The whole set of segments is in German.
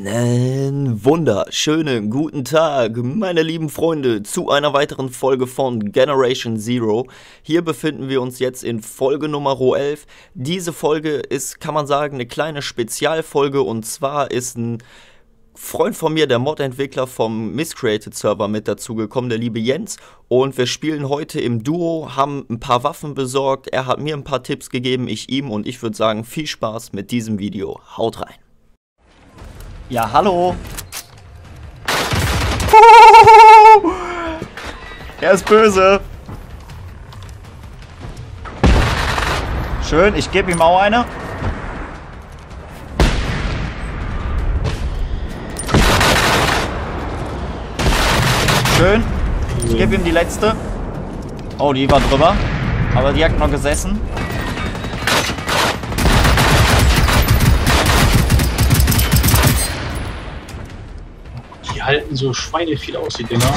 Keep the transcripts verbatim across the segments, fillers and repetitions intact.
Einen wunderschönen guten Tag, meine lieben Freunde, zu einer weiteren Folge von Generation Zero. Hier befinden wir uns jetzt in Folge Nummer elf. Diese Folge ist, kann man sagen, eine kleine Spezialfolge, und zwar ist ein Freund von mir, der Mod-Entwickler vom Miscreated Server, mit dazugekommen, der liebe Jens. Und wir spielen heute im Duo, haben ein paar Waffen besorgt, er hat mir ein paar Tipps gegeben, ich ihm, und ich würde sagen, viel Spaß mit diesem Video. Haut rein! Ja, hallo! Er ist böse! Schön, ich gebe ihm auch eine. Schön. Ich gebe ihm die letzte. Oh, die war drüber. Aber die hat noch gesessen. Die halten so Schweine viel aus, die Dinger.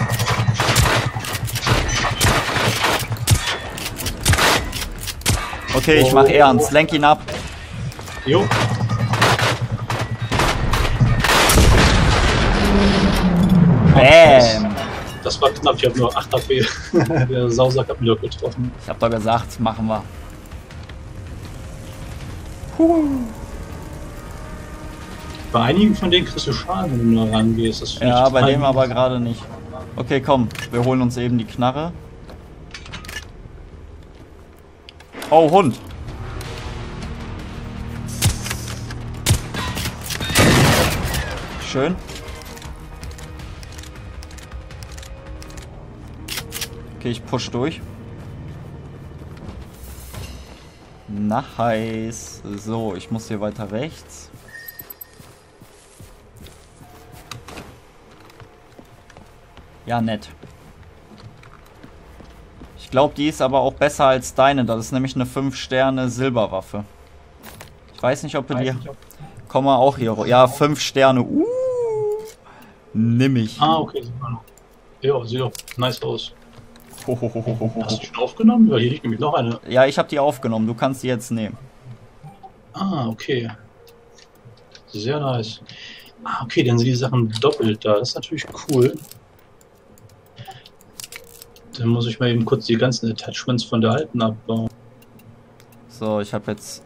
Okay, ich mach ernst. Lenk ihn ab. Jo. Bam. Das war knapp, ich habe nur acht H P. Der Sausack hat mich doch getroffen. Ich hab doch gesagt, machen wir. Puh. Bei einigen von denen kriegst du Schaden, wenn du da rangehst. Das Ja, bei dem aber gerade nicht. Okay, komm, wir holen uns eben die Knarre. Oh, Hund. Schön. Okay, ich push durch. Nice. So, ich muss hier weiter rechts. Ja, nett. Ich glaube, die ist aber auch besser als deine. Das ist nämlich eine fünf Sterne Silberwaffe. Ich weiß nicht, ob du die... Komm mal auch hier. Ja, fünf Sterne. Uh, nimm ich. Ah, okay. Ja, sieht doch nice aus. Hast du die schon aufgenommen? Ja, hier liegt nämlich noch eine. Ja, ich habe die aufgenommen. Du kannst die jetzt nehmen. Ah, okay. Sehr nice. Ah, okay, dann sind die Sachen doppelt da. Das ist natürlich cool. Dann muss ich mal eben kurz die ganzen Attachments von der alten abbauen. So, ich habe jetzt...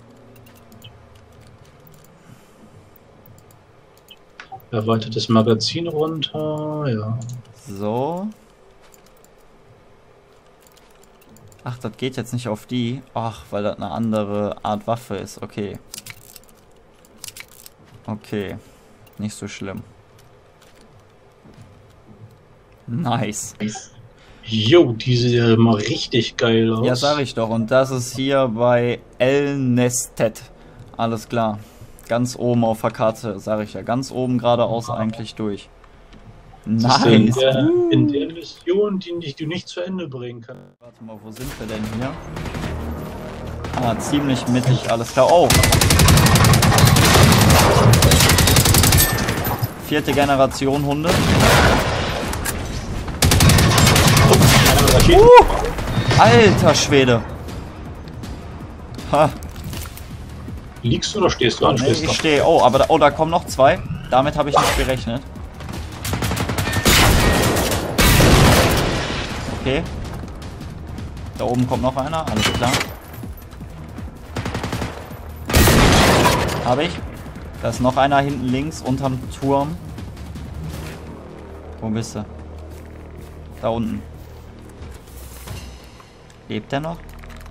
Erweitertes Magazin runter, ja. So. Ach, das geht jetzt nicht auf die. Ach, weil das eine andere Art Waffe ist. Okay. Okay. Nicht so schlimm. Nice. Jo, die sieht ja mal richtig geil aus. Ja, sag ich doch. Und das ist hier bei El Nestet. Alles klar. Ganz oben auf der Karte, sag ich ja. Ganz oben geradeaus eigentlich durch. Nice. In der, in der Mission, die nicht, du nicht zu Ende bringen kannst. Warte mal, wo sind wir denn hier? Ah, ziemlich mittig, alles klar. Oh! Vierte Generation Hunde. Uh, alter Schwede! Ha! Liegst du oder stehst du an? Nee, ich stehe. Oh, aber da, oh, da kommen noch zwei. Damit habe ich nicht gerechnet. Okay. Da oben kommt noch einer, alles klar. Habe ich. Da ist noch einer hinten links unterm Turm. Wo bist du? Da unten. Lebt der noch?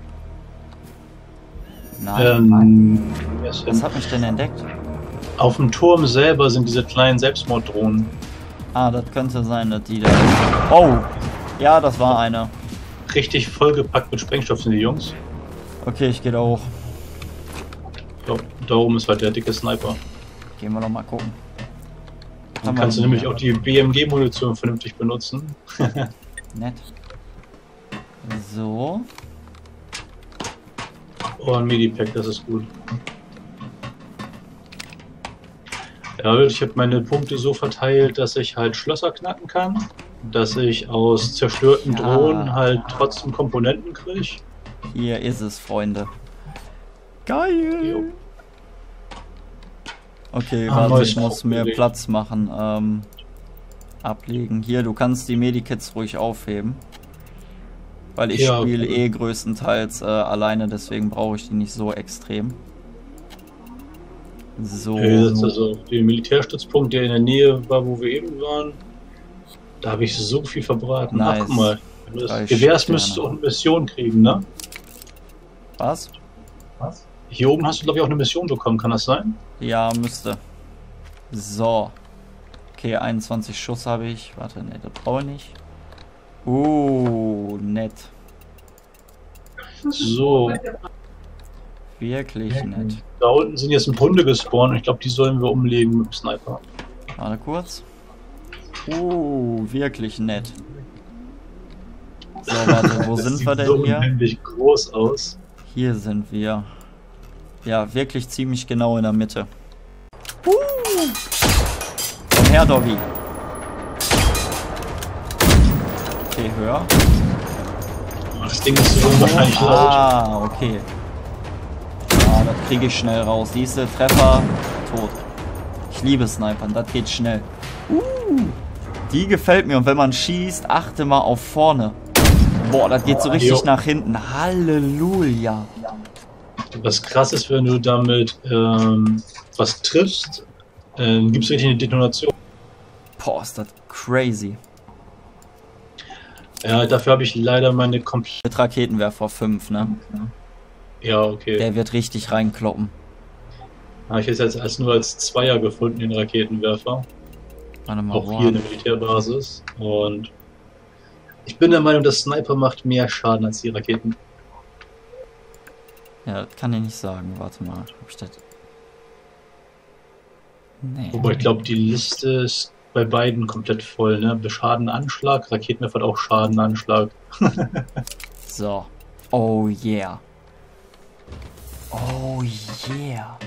Nein. Ähm, Was hat mich denn entdeckt? Auf dem Turm selber sind diese kleinen Selbstmorddrohnen. Ah, das könnte sein, dass die da... Oh! Ja, das war eine. Richtig vollgepackt mit Sprengstoff sind die Jungs. Okay, ich gehe da hoch. Ja, da oben ist halt der dicke Sniper. Gehen wir doch mal gucken. Dann kannst du nämlich auch die B M G-Munition vernünftig benutzen. Nett. So. Oh, ein Medipack, das ist gut. Ja, ich habe meine Punkte so verteilt, dass ich halt Schlösser knacken kann, dass ich aus zerstörten Ja. Drohnen halt trotzdem Komponenten kriege. Hier ist es, Freunde. Geil! Jo. Okay, Ah, warte, neues ich muss mehr aufgelegt. Platz machen. Ähm, ablegen. Hier, du kannst die Medikits ruhig aufheben. Weil ich Ja, spiele cool. eh größtenteils äh, alleine, deswegen brauche ich die nicht so extrem. So. Okay, das ist also der Militärstützpunkt, der in der Nähe war, wo wir eben waren. Da habe ich so viel verbraten. Ach, Nice. guck mal. Wenn du Drei das Gewehrs Sterne. müsstest du auch eine Mission kriegen, ne? Was? Was? Hier oben hast du, glaube ich, auch eine Mission bekommen, kann das sein? Ja, müsste. So. Okay, einundzwanzig Schuss habe ich. Warte, ne, das brauche ich nicht. Uh, nett. So, Wirklich nett. da unten sind jetzt Hunde gespawnt und ich glaube, die sollen wir umlegen mit dem Sniper. Warte kurz. Uh, wirklich nett. So, warte, wo Das sind sieht wir denn so hier? unheimlich groß aus. Hier sind wir. Ja, wirklich ziemlich genau in der Mitte. Uh. Komm her, Doggy. Okay, hör. Das Ding ist so unwahrscheinlich laut. Ah, okay. Ah, das kriege ich schnell raus. Siehste, Treffer, tot. Ich liebe Snipern, das geht schnell. Uh, die gefällt mir. Und wenn man schießt, achte mal auf vorne. Boah, das geht so richtig Jo. nach hinten. Halleluja. Was krass ist, wenn du damit ähm, was triffst, äh, gibt es richtig eine Detonation. Boah, ist das crazy. Ja, dafür habe ich leider meine komplette. Mit Raketenwerfer fünf, ne? Ja, okay. Der wird richtig reinkloppen. Habe ich jetzt als, als nur als Zweier gefunden, den Raketenwerfer. Warte mal, Auch wo hier in hab- der Militärbasis. Und ich bin der Meinung, das Sniper macht mehr Schaden als die Raketen. Ja, das kann ich nicht sagen. Warte mal. Hab ich das... Nee. Wobei ich glaube, die Liste ist bei beiden komplett voll, ne? Schadenanschlag, Raketenwerfer hat auch Schadenanschlag. So. Oh yeah. Oh yeah.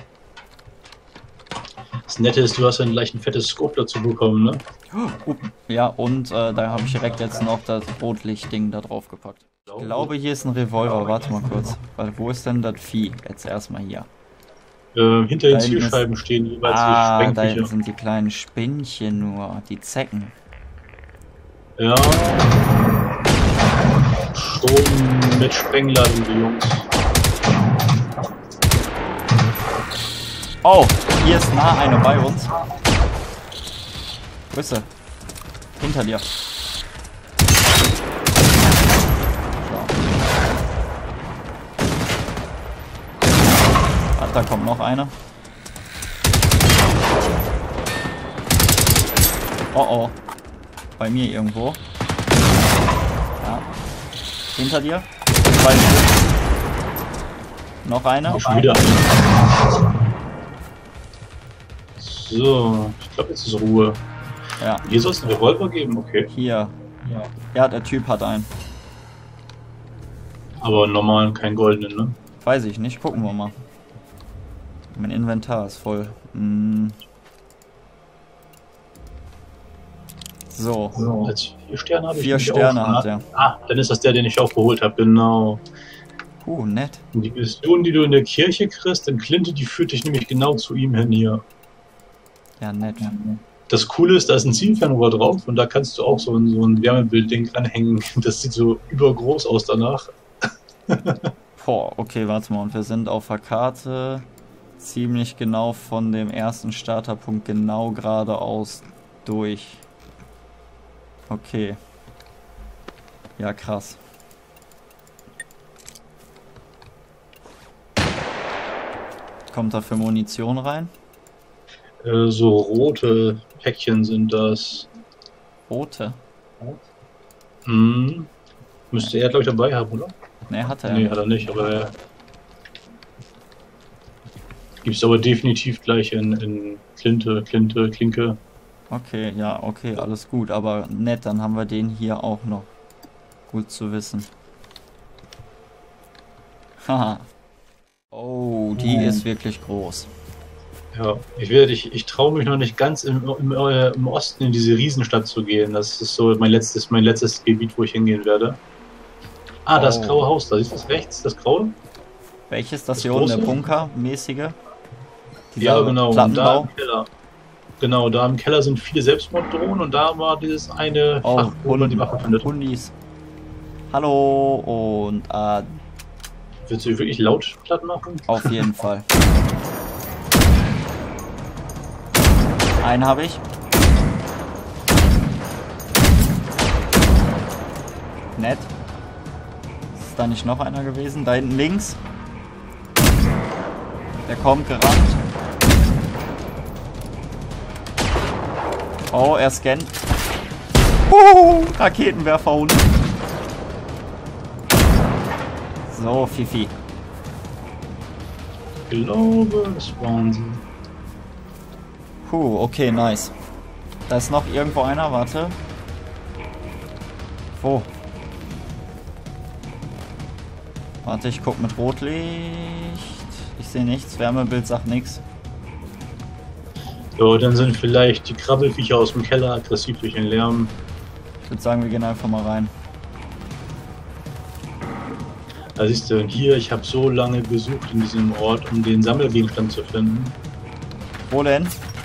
Das Nette ist, du hast dann gleich ein fettes Scope dazu bekommen, ne? Uh, ja, und äh, da habe ich direkt jetzt noch das Rotlichtding da drauf gepackt. Ich glaube, hier ist ein Revolver. Warte mal kurz. Warte, wo ist denn das Vieh? Jetzt erstmal hier. Äh, hinter den Da hinten ist- Zielscheiben stehen jeweils Ah, die da hinten Sprengviecher. sind die kleinen Spinnchen nur. Die Zecken. Ja. Sturm mit Sprengladung, die Jungs. Oh, hier ist nah eine bei uns. Wo ist sie? Hinter dir. So. Ah, da kommt noch eine. Oh oh. Bei mir irgendwo. Ja. Hinter dir. Zwei Stück. Noch eine. Schon wieder eine. So, ich glaube, jetzt ist Ruhe. Ja, Hier soll es einen Revolver geben, okay. hier. Ja, der Typ hat einen. Aber einen normalen, keinen goldenen, ne? Weiß ich nicht, gucken wir mal. Mein Inventar ist voll. Hm. So, Als vier Sterne habe ich vier nämlich Sterne auch. hat er. Ah, dann ist das der, den ich auch geholt habe, genau. Uh, nett. Und die Mission, die du in der Kirche kriegst, in Klinte, die führt dich nämlich genau zu ihm hin hier. Ja, nett. Das Coole ist, da ist ein Zielfernrohr drauf und da kannst du auch so ein, so ein Wärmebildding dranhängen. Das sieht so übergroß aus danach. Boah, okay, warte mal. Und wir sind auf der Karte ziemlich genau von dem ersten Starterpunkt genau geradeaus durch. Okay. Ja, krass. Kommt da für Munition rein? Äh, so rote Päckchen sind das. Rote? Hm. Müsste er, glaube ich, dabei haben, oder? Ne, hat er. Nee, hat er nicht, aber er. Gibt's aber definitiv gleich in, in Klinte, Klinte, Klinke. Okay, ja, okay, alles gut. Aber nett, dann haben wir den hier auch noch. Gut zu wissen. Haha. Oh, die Mhm. ist wirklich groß. Ja, ich werde, ich, ich traue mich noch nicht ganz im, im, äh, im Osten in diese Riesenstadt zu gehen. Das ist so mein letztes, mein letztes Gebiet, wo ich hingehen werde. Ah, das Oh. graue Haus, da siehst du das rechts, das graue? Welches? Das Das hier unten, der große? Bunker-mäßige? Dieser ja, genau. Und da Plattenbau. im Keller. Genau, da im Keller sind viele Selbstmorddrohnen und da war dieses eine Oh, Fach, wo man die Waffe findet. Hundis. Hallo und äh, Willst du wirklich laut platt machen? auf jeden Fall. Einen habe ich. Nett. Ist da nicht noch einer gewesen? Da hinten links. Der kommt gerannt. Oh, er scannt. Uh, Raketenwerferhund. So, Fifi. Ich glaube, das waren sie. Puh, okay, nice. Da ist noch irgendwo einer, warte. Wo? Warte, ich guck mit Rotlicht. Ich sehe nichts. Wärmebild sagt nichts. Ja, dann sind vielleicht die Krabbelfiecher aus dem Keller aggressiv durch den Lärm. Ich würde sagen, wir gehen einfach mal rein. Da siehst du, hier, ich habe so lange gesucht in diesem Ort, um den Sammelgegenstand zu finden. Wo denn?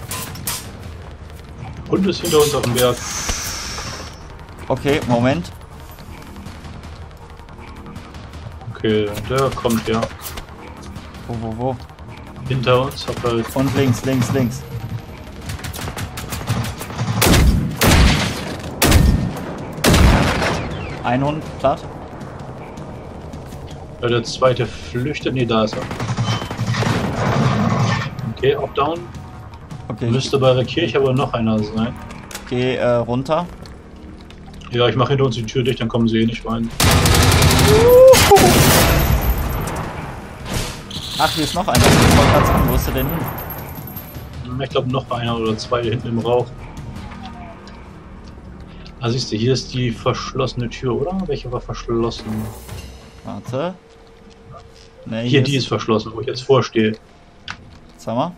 Hund ist hinter uns auf dem Berg. Okay, Moment. Okay, der kommt ja. Wo, wo, wo? Hinter uns, hab halt. Und links, links, links. Ein Hund platt. Ja, der zweite flüchtet. Ne, da ist er. Okay, auch down. Okay, Müsste bei der Kirche aber noch einer sein. ich gehe äh, runter. Ja, ich mache hinter uns die Tür dicht, dann kommen sie eh nicht rein. Ach, hier ist noch einer. Ich wollte gerade sagen, wo ist er denn hin? Ich glaube noch einer oder zwei hinten im Rauch. Ah, siehst du, hier ist die verschlossene Tür, oder? Welche war verschlossen? Warte. Ne, Hier, die ist verschlossen, wo ich jetzt vorstehe. Sag mal.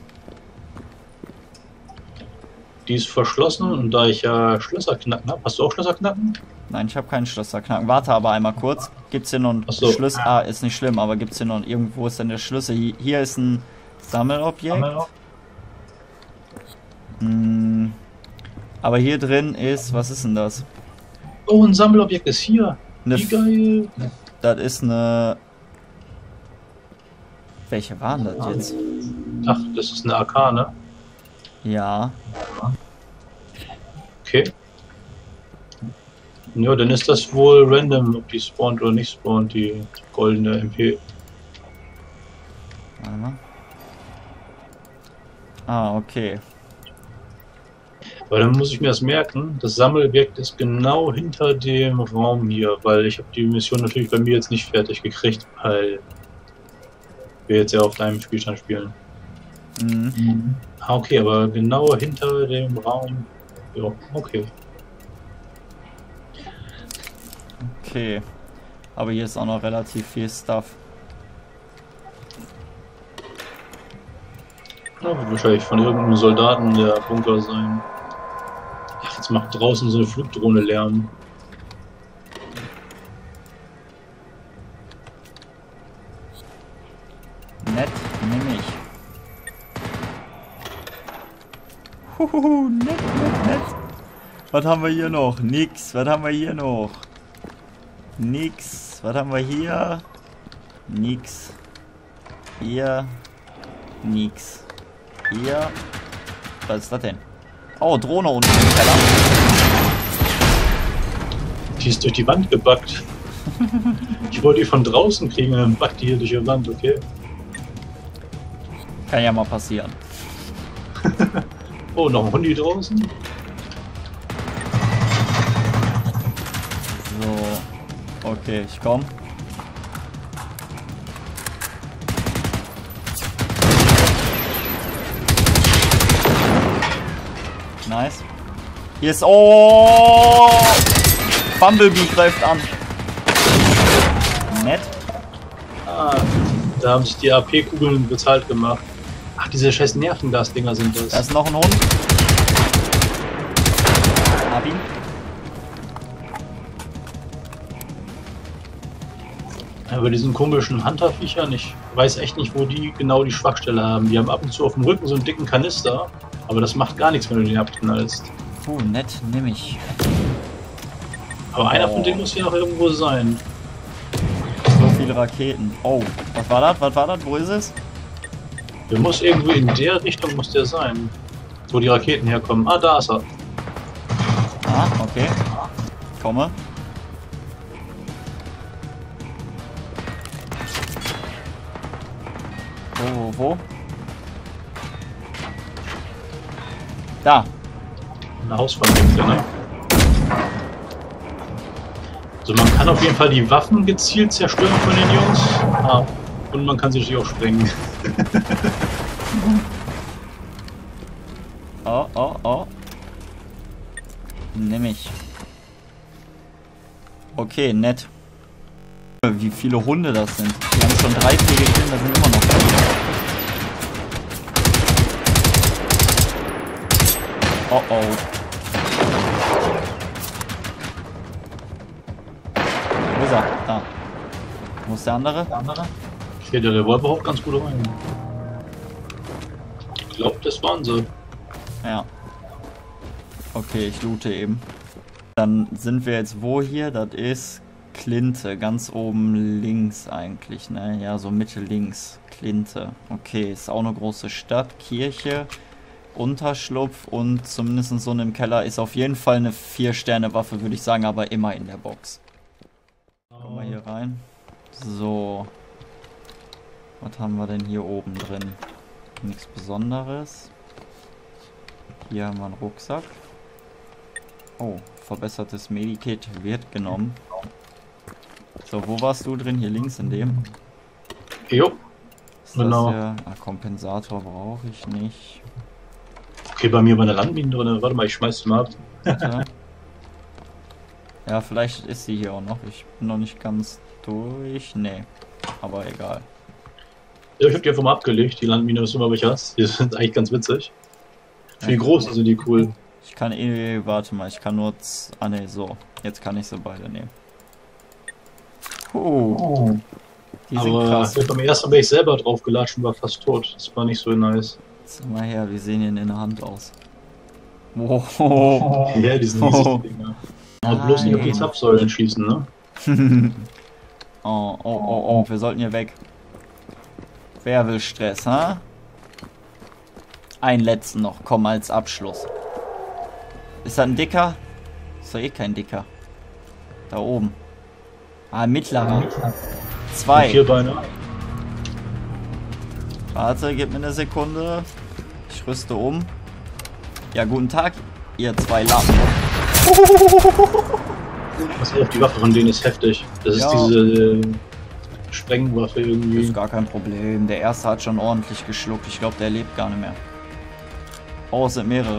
Die ist verschlossen und da ich ja Schlösser knacken habe. Hast du auch Schlösser knacken? Nein, ich habe keinen Schlösser knacken. Warte aber einmal kurz. Gibt's hier noch einen Ach so. Schlüssel? Ah, ist nicht schlimm, aber gibt's hier noch irgendwo ist denn der Schlüssel? Hier, hier ist ein Sammelobjekt. Hm, aber hier drin ist, was ist denn das? Oh, ein Sammelobjekt ist hier. Eine Wie geil. Das ist eine. Welche waren das jetzt? Ach, das ist eine A K, ne? Ja. Okay. Ja, dann ist das wohl random, ob die spawnt oder nicht spawnt, die goldene M P. Warte mal. Ah, okay. Aber dann muss ich mir das merken, das Sammelobjekt ist genau hinter dem Raum hier, weil ich habe die Mission natürlich bei mir jetzt nicht fertig gekriegt, weil wir jetzt ja auf deinem Spielstand spielen. Mhm. Ah, okay, aber genau hinter dem Raum. Ja, okay. Okay. Aber hier ist auch noch relativ viel Stuff. Ja, wird wahrscheinlich von irgendeinem Soldaten der Bunker sein. Ach, jetzt macht draußen so eine Flugdrohne Lärm. Nett, nehme ich. Huhuhu, nett, nett, nett. Was haben wir hier noch? Nix. Was haben wir hier noch? Nix. Was haben wir hier? Nix. Hier. Nix. Hier. Was ist das denn? Oh, Drohne unten im Keller. Die ist durch die Wand gebackt. Ich wollte die von draußen kriegen und dann backt die hier durch die Wand, okay? Kann ja mal passieren. Oh, noch ein Hundi draußen? So. Okay, ich komm. Nice. Hier ist... Oh! Bumblebee greift an. Nett. Ah, da haben sich die A P-Kugeln bezahlt gemacht. Ach, diese scheiß Nervengas-Dinger sind das. Da ist noch ein Hund. Hab ihn. Aber diesen komischen Hunter-Viecher nicht. weiß echt nicht, wo die genau die Schwachstelle haben. Die haben ab und zu auf dem Rücken so einen dicken Kanister, aber das macht gar nichts, wenn du den abknallst. Oh, nett, nehme ich. Aber einer Oh. von denen muss hier noch irgendwo sein. So viele Raketen. Oh, was war das? Was war das? Wo ist es? Der muss irgendwo in der Richtung muss der sein. Wo die Raketen herkommen. Ah, da ist er. Ah, okay. Komme. Wo, wo, wo? Da. Eine Hausfabrik, ne? Also man kann auf jeden Fall die Waffen gezielt zerstören von den Jungs. Ah, und man kann sie natürlich auch sprengen. Oh, oh, oh. Nimm ich. Okay, nett. Wie viele Hunde das sind. Wir haben schon drei, vier gekillt, da sind immer noch viele. Oh oh. Wo ist er? Da. Wo ist der andere? Der andere? Hier, der Revolver haut ganz gut rein. Ich glaube, das waren sie. Ja. Okay, ich loote eben. Dann sind wir jetzt wo hier? Das ist Klinte, ganz oben links eigentlich, ne? Ja, so Mitte links. Klinte. Okay, ist auch eine große Stadt. Kirche, Unterschlupf und zumindest so im Keller ist auf jeden Fall eine vier Sterne Waffe, würde ich sagen, aber immer in der Box. Kommen wir hier rein. So. Was haben wir denn hier oben drin? Nichts Besonderes. Hier haben wir einen Rucksack. Oh, verbessertes Medikit wird genommen. So, wo warst du drin? Hier links in dem? Jo. Ist Genau. das der? Ah, Kompensator brauche ich nicht. Okay, bei mir war eine Landmine drin. Warte mal, ich schmeiß sie mal ab. Bitte. Ja, vielleicht ist sie hier auch noch. Ich bin noch nicht ganz durch. Nee, aber egal. Ja, ich hab die einfach mal abgelegt. Die Landmine ist immer welche hast. Die sind eigentlich ganz witzig. Viel Ja. groß sind die cool. Ich kann eh, warte mal, ich kann nur... Ah ne, so. Jetzt kann ich sie beide nehmen. Oh. Die sind Aber krass. beim ersten Mal bin ich selber drauf gelatscht und war fast tot. Das war nicht so nice. Jetzt mal her, wie sehen die denn in der Hand aus? Wow. Ja, die sind riesig, die Dinger. Aber bloß nicht auf die Nein. Zapfsäulen schießen, ne? Oh, oh, oh, oh, wir sollten hier weg. Wer will Stress, ha? Einen letzten noch, komm, als Abschluss. Ist das ein dicker? Ist doch eh kein dicker. Da oben. Ah, mittlerer. Zwei. Vier Beine. Warte, gib mir eine Sekunde. Ich rüste um. Ja, guten Tag, ihr zwei Lappen. Was auf die Waffe von denen ist heftig. Das Ja. ist diese äh, Sprengwaffe irgendwie. Ist gar kein Problem. Der erste hat schon ordentlich geschluckt. Ich glaube, der lebt gar nicht mehr. Oh, es sind mehrere.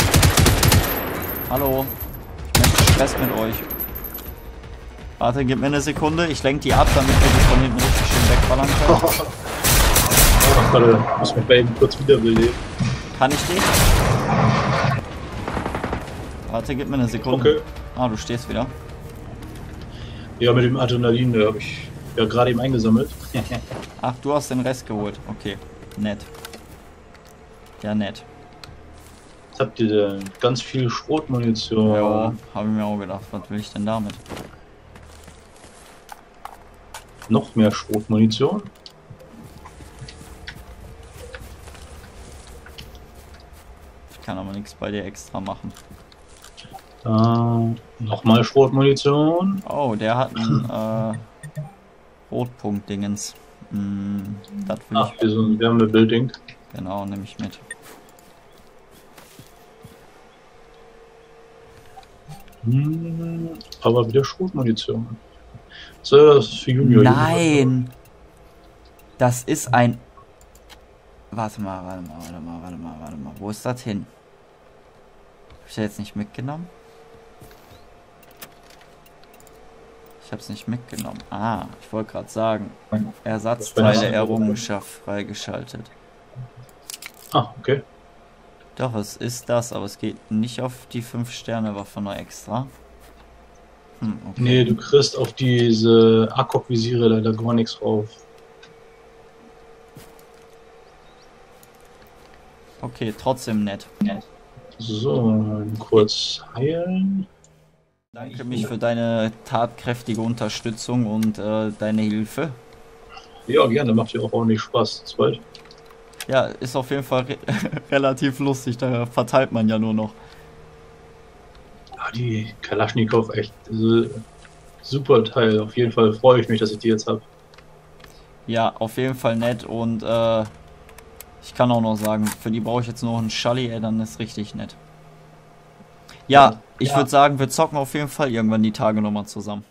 Hallo. Ich möchte Stress mit euch. Warte, gib mir eine Sekunde. Ich lenke die ab, damit wir die von hinten richtig schön wegballern können. Ach, warte, ich muss mich bei eben kurz wiederbeleben. Kann ich dich? Warte, gib mir eine Sekunde. Okay. Ah, du stehst wieder. Ja, mit dem Adrenalin, da habe ich ja gerade eben eingesammelt. Ach, du hast den Rest geholt. Okay, nett. Ja, nett. Jetzt habt ihr denn ganz viel Schrotmunition. Ja, habe ich mir auch gedacht. Was will ich denn damit? Noch mehr Schrotmunition. Ich kann aber nichts bei dir extra machen. Äh, Nochmal Schrotmunition. Oh, der hat ein äh, Rotpunkt-Dingens. Hm, das will Ach, ich. wir sind Wärmebuilding. Genau, nehme ich mit. Hm, aber wieder Schrotmunition. So, das ist für Junior. Nein! Das ist ein. Warte mal, warte mal, warte mal, warte mal, warte mal. Wo ist das hin? Hab ich das jetzt nicht mitgenommen? Ich hab's nicht mitgenommen. Ah, ich wollte gerade sagen. Ersatzteile Errungenschaft freigeschaltet. Ah, okay. Doch, es ist das, aber es geht nicht auf die fünf Sterne Waffe noch extra. Hm, okay. Nee, du kriegst auf diese A K O K-Visiere leider gar nichts drauf. Okay, trotzdem nett. So, kurz heilen. Danke mich für deine tatkräftige Unterstützung und äh, deine Hilfe. Ja, gerne, macht ja auch ordentlich Spaß. Zweit. Ja, ist auf jeden Fall re relativ lustig, da verteilt man ja nur noch. Ja, die Kalaschnikow, echt äh, super Teil. Auf jeden Fall freue ich mich, dass ich die jetzt habe. Ja, auf jeden Fall nett und äh, ich kann auch noch sagen, für die brauche ich jetzt noch einen Schalli, ey, dann ist richtig nett. Ja, Ja. ich Ja. würde sagen, wir zocken auf jeden Fall irgendwann die Tage nochmal zusammen.